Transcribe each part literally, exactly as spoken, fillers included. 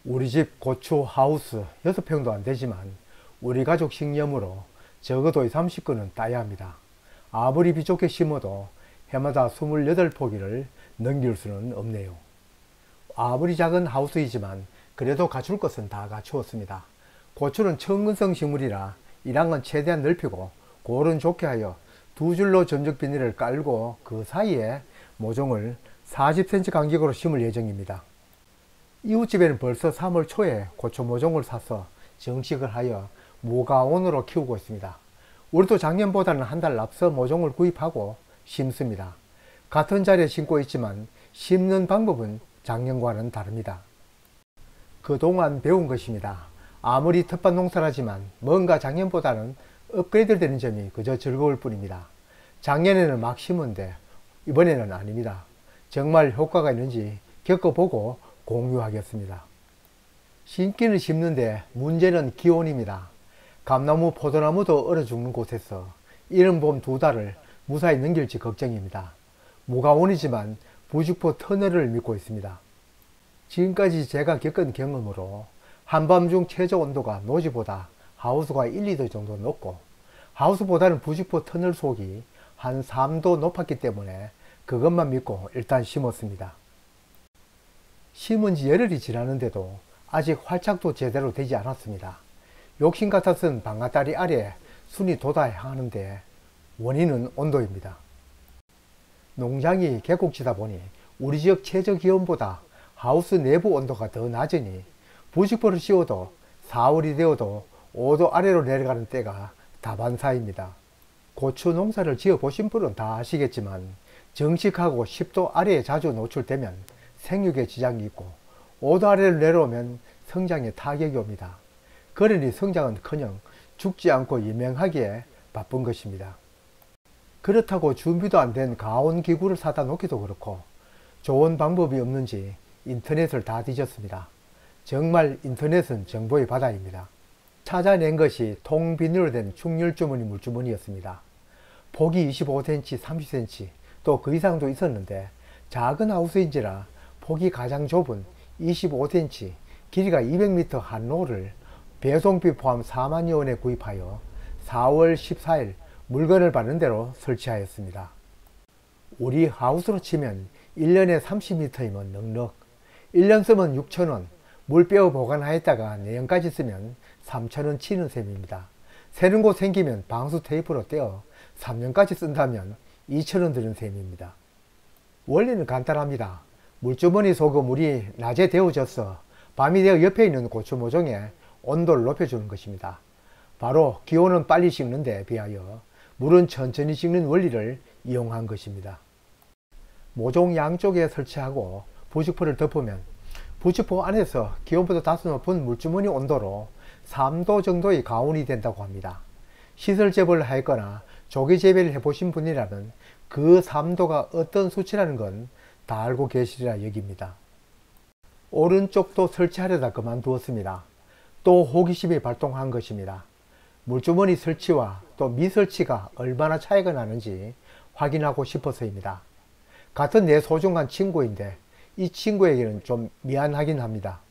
우리 집 고추 하우스 여섯 평도 안 되지만 우리 가족 식량으로 적어도 삼십 건은 따야 합니다. 아무리 비좁게 심어도 해마다 이십팔 포기를 넘길 수는 없네요. 아무리 작은 하우스이지만 그래도 갖출 것은 다 갖추었습니다. 고추는 천근성 식물이라 일항은 최대한 넓히고 골은 좋게 하여 두 줄로 전적 비닐을 깔고 그 사이에 모종을 사십 센티미터 간격으로 심을 예정입니다. 이웃집에는 벌써 삼월 초에 고추 모종을 사서 정식을 하여 무가온으로 키우고 있습니다. 우리도 작년보다는 한 달 앞서 모종을 구입하고 심습니다. 같은 자리에 심고 있지만 심는 방법은 작년과는 다릅니다. 그동안 배운 것입니다. 아무리 텃밭 농사를 하지만 뭔가 작년보다는 업그레이드 되는 점이 그저 즐거울 뿐입니다. 작년에는 막 심은데 이번에는 아닙니다. 정말 효과가 있는지 겪어보고 공유하겠습니다. 심기는 심는데 문제는 기온입니다. 감나무, 포도나무도 얼어 죽는 곳에서 이른 봄 두 달을 무사히 넘길지 걱정입니다. 무가온이지만 부직포 터널을 믿고 있습니다. 지금까지 제가 겪은 경험으로 한밤중 최저 온도가 노지보다 하우스가 일, 이 도 정도 높고 하우스보다는 부직포 터널 속이 한 삼 도 높았기 때문에 그것만 믿고 일단 심었습니다. 심은 지 열흘이 지났는데도 아직 활착도 제대로 되지 않았습니다. 욕심 같아서는 방아다리 아래에 순이 돋아야 하는데 원인은 온도입니다. 농장이 계곡지다 보니 우리 지역 최저 기온보다 하우스 내부 온도가 더 낮으니 부직포를 씌워도 사월이 되어도 오 도 아래로 내려가는 때가 다반사입니다. 고추 농사를 지어 보신 분은 다 아시겠지만 정식하고 십 도 아래에 자주 노출되면 생육에 지장이 있고 오 도 아래로 내려오면 성장에 타격이 옵니다. 그러니 성장은커녕 죽지 않고 유명하기에 바쁜 것입니다. 그렇다고 준비도 안 된 가온 기구를 사다 놓기도 그렇고 좋은 방법이 없는지 인터넷을 다 뒤졌습니다. 정말 인터넷은 정보의 바다입니다. 찾아낸 것이 통비닐로 된 충렬주머니 물주머니였습니다. 폭이 이십오 센티미터, 삼십 센티미터 또 그 이상도 있었는데 작은 하우스인지라 폭이 가장 좁은 이십오 센티미터, 길이가 이백 미터 한 롤을 배송비 포함 사만여 원에 구입하여 사월 십사일 물건을 받는 대로 설치하였습니다. 우리 하우스로 치면 일 년에 삼십 미터이면 넉넉, 일 년 쓰면 육천 원, 물 빼어 보관하였다가 내년까지 쓰면 삼천 원 치는 셈입니다. 새는 곳 생기면 방수 테이프로 떼어 삼 년까지 쓴다면 이천 원 드는 셈입니다. 원리는 간단합니다. 물주머니 속의 물이 낮에 데워져서 밤이 되어 옆에 있는 고추 모종에 온도를 높여주는 것입니다. 바로 기온은 빨리 식는 데 비하여 물은 천천히 식는 원리를 이용한 것입니다. 모종 양쪽에 설치하고 부직포를 덮으면 부직포 안에서 기온보다 다소 높은 물주머니 온도로 삼 도 정도의 가온이 된다고 합니다. 시설 재배를 하였거나 조기 재배를 해보신 분이라면 그 삼 도가 어떤 수치라는 건 다 알고 계시리라 여깁니다. 오른쪽도 설치하려다 그만두었습니다. 또 호기심이 발동한 것입니다. 물주머니 설치와 또 미설치가 얼마나 차이가 나는지 확인하고 싶어서입니다. 같은 내 소중한 친구인데 이 친구에게는 좀 미안하긴 합니다.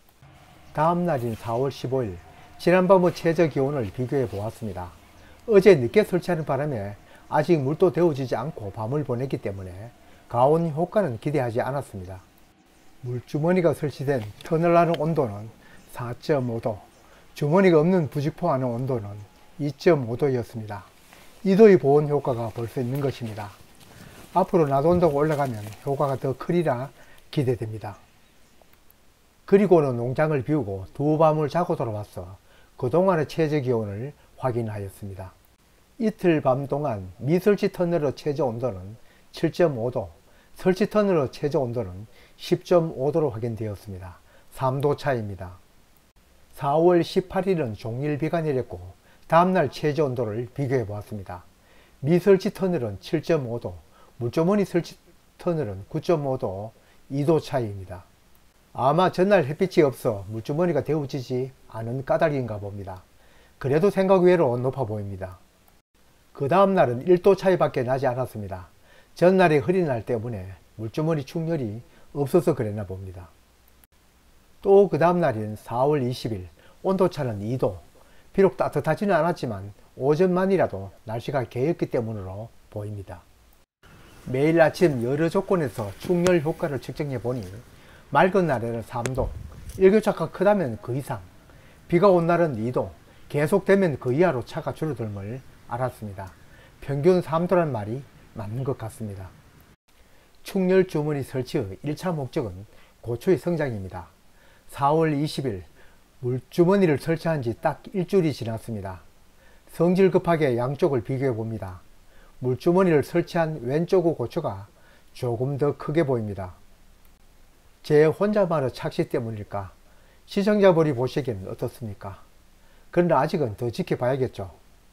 다음 날인 사월 십오일 지난밤의 최저 기온을 비교해 보았습니다. 어제 늦게 설치하는 바람에 아직 물도 데워지지 않고 밤을 보냈기 때문에 가온 효과는 기대하지 않았습니다. 물주머니가 설치된 터널 안의 온도는 사 점 오 도, 주머니가 없는 부직포 안의 온도는 이 점 오 도였습니다. 이 도의 보온 효과가 벌써 있는 것입니다. 앞으로 낮 온도가 올라가면 효과가 더 크리라 기대됩니다. 그리고는 농장을 비우고 두 밤을 자고 돌아와서 그동안의 최저 기온을 확인하였습니다. 이틀 밤 동안 미설치 터널의 최저 온도는 칠 점 오 도, 설치 터널의 최저 온도는 십 점 오 도로 확인되었습니다. 삼 도 차이입니다. 사월 십팔일은 종일 비가 내렸고 다음날 최저 온도를 비교해 보았습니다. 미설치 터널은 칠 점 오 도, 물주머니 설치 터널은 구 점 오 도, 이 도 차이입니다. 아마 전날 햇빛이 없어 물주머니가 데워지지 않은 까닭인가 봅니다. 그래도 생각 외로 높아 보입니다. 그 다음날은 일 도 차이밖에 나지 않았습니다. 전날의 흐린 날 때문에 물주머니 충혈이 없어서 그랬나 봅니다. 또 그 다음날인 사월 이십일 온도차는 이 도. 비록 따뜻하지는 않았지만 오전만이라도 날씨가 개였기 때문으로 보입니다. 매일 아침 여러 조건에서 충렬 효과를 측정해 보니 맑은 날에는 삼 도, 일교차가 크다면 그 이상, 비가 온 날은 이 도, 계속되면 그 이하로 차가 줄어들음을 알았습니다. 평균 삼 도란 말이 맞는 것 같습니다. 충렬 주머니 설치의 일 차 목적은 고추의 성장입니다. 사월 이십일 물주머니를 설치한 지 딱 일주일이 지났습니다. 성질 급하게 양쪽을 비교해 봅니다. 물주머니를 설치한 왼쪽의 고추가 조금 더 크게 보입니다. 제 혼자만의 착시 때문일까? 시청자분이 보시기에는 어떻습니까? 그러나 아직은 더 지켜봐야겠죠.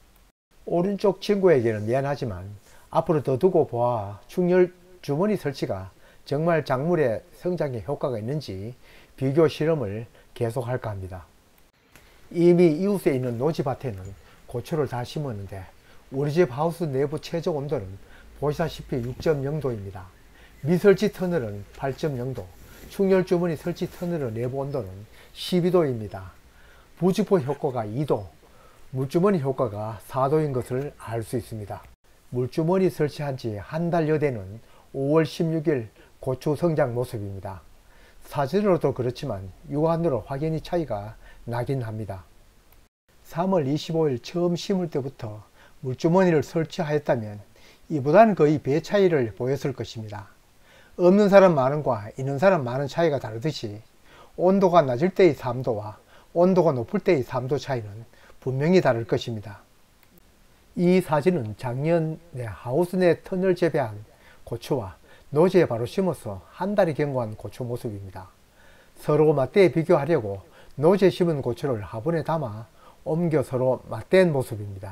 오른쪽 친구에게는 미안하지만 앞으로 더 두고 보아 충렬 주머니 설치가 정말 작물의 성장에 효과가 있는지 비교 실험을 계속할까 합니다. 이미 이웃에 있는 노지밭에는 고추를 다 심었는데 우리 집 하우스 내부 최저 온도는 보시다시피 육 점 영 도입니다. 미설치 터널은 팔 점 영 도, 충렬 주머니 설치 터널의 내부 온도는 십이 도입니다. 부직포 효과가 이 도, 물주머니 효과가 사 도인 것을 알 수 있습니다. 물주머니 설치한 지 한 달여 되는 오월 십육일 고추 성장 모습입니다. 사진으로도 그렇지만 육안으로 확연히 차이가 나긴 합니다. 삼월 이십오일 처음 심을 때부터 물주머니를 설치하였다면 이보다는 거의 배 차이를 보였을 것입니다. 없는 사람 많은과 있는 사람 많은 차이가 다르듯이 온도가 낮을 때의 삼 도와 온도가 높을 때의 삼 도 차이는 분명히 다를 것입니다. 이 사진은 작년 내 하우스 내 터널 재배한 고추와 노지에 바로 심어서 한 달이 경과한 고추 모습입니다. 서로 맞대에 비교하려고 노지에 심은 고추를 화분에 담아 옮겨 서로 맞댄 모습입니다.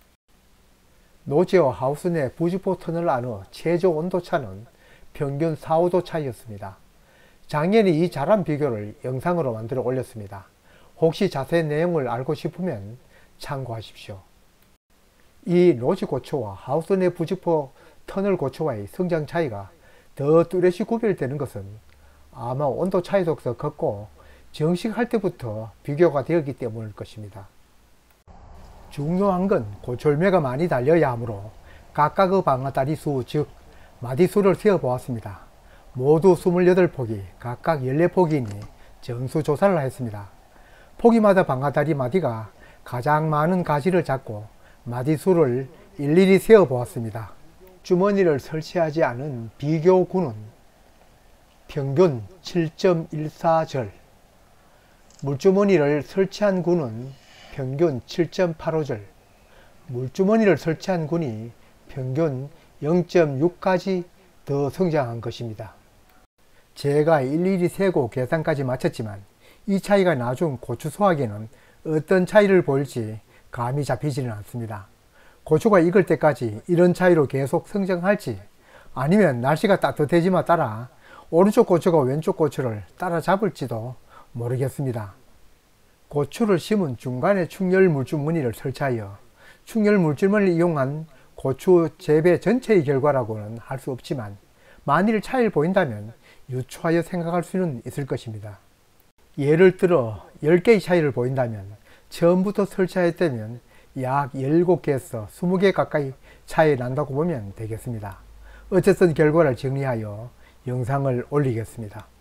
노지와 하우스 내 부직포 터널 안의 최저 온도차는 평균 사, 오 도 차이였습니다. 작년에 이 자란 비교를 영상으로 만들어 올렸습니다. 혹시 자세한 내용을 알고 싶으면 참고하십시오. 이 노지 고추와 하우스 내 부직포 터널 고추와의 성장 차이가 더 뚜렷이 구별되는 것은 아마 온도 차이도 더 컸고 정식할 때부터 비교가 되었기 때문일 것입니다. 중요한 건 고철매가 많이 달려야 하므로 각각의 방아다리 수, 즉 마디수를 세어보았습니다. 모두 이십팔 포기, 각각 십사 포기이니 전수조사를 했습니다. 포기마다 방아다리 마디가 가장 많은 가지를 잡고 마디수를 일일이 세어보았습니다. 주머니를 설치하지 않은 비교군은 평균 칠 점 일사 절, 물주머니를 설치한 군은 평균 칠 점 팔오 절, 물주머니를 설치한 군이 평균 영 점 육 가지 더 성장한 것입니다. 제가 일일이 세고 계산까지 마쳤지만 이 차이가 나중 고추 수확에는 어떤 차이를 보일지 감이 잡히지는 않습니다. 고추가 익을 때까지 이런 차이로 계속 성장할지 아니면 날씨가 따뜻해짐에 따라 오른쪽 고추가 왼쪽 고추를 따라잡을지도 모르겠습니다. 고추를 심은 중간에 충렬 물주머니를 설치하여 충렬 물주머니를 이용한 고추 재배 전체의 결과라고는 할 수 없지만 만일 차이를 보인다면 유추하여 생각할 수는 있을 것입니다. 예를 들어 열 개의 차이를 보인다면 처음부터 설치하였다면 약 열일곱 개에서 이십 개 가까이 차이 난다고 보면 되겠습니다. 어쨌든 결과를 정리하여 영상을 올리겠습니다.